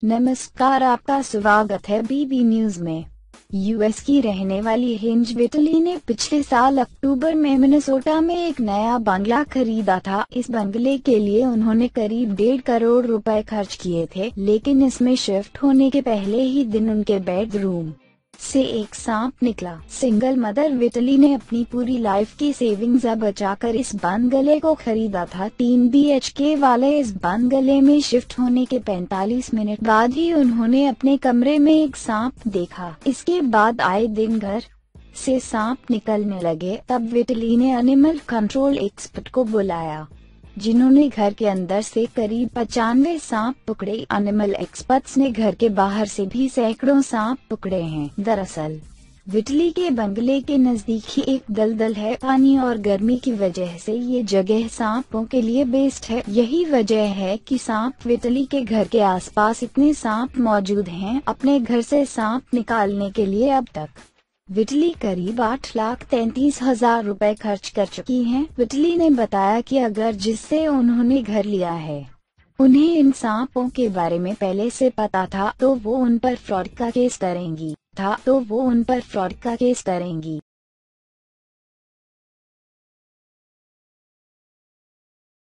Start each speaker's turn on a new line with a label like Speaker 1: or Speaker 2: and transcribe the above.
Speaker 1: नमस्कार, आपका स्वागत है बीबी न्यूज में। यूएस की रहने वाली हेंज विटली ने पिछले साल अक्टूबर में मिनेसोटा में एक नया बंगला खरीदा था। इस बंगले के लिए उन्होंने करीब 1.5 करोड़ रुपए खर्च किए थे, लेकिन इसमें शिफ्ट होने के पहले ही दिन उनके बेडरूम से एक सांप निकला। सिंगल मदर विटली ने अपनी पूरी लाइफ की सेविंग्स बचाकर इस बंगले को खरीदा था। 3 BHK वाले इस बंगले में शिफ्ट होने के 45 मिनट बाद ही उन्होंने अपने कमरे में एक सांप देखा। इसके बाद आए दिन घर से सांप निकलने लगे। तब विटली ने एनिमल कंट्रोल एक्सपर्ट को बुलाया, जिन्होंने घर के अंदर से करीब 95 सांप पकड़े। एनिमल एक्सपर्ट्स ने घर के बाहर से भी सैकड़ों सांप पकड़े हैं। दरअसल विटली के बंगले के नजदीक ही एक दलदल है। पानी और गर्मी की वजह से ये जगह सांपों के लिए बेस्ट है। यही वजह है कि सांप विटली के घर के आसपास इतने सांप मौजूद हैं। अपने घर से सांप निकालने के लिए अब तक विटली करीब 8,33,000 रुपए खर्च कर चुकी हैं। विटली ने बताया कि अगर जिससे उन्होंने घर लिया है उन्हें इन सांपों के बारे में पहले से पता था तो वो उन पर फ्रॉड का केस करेंगी।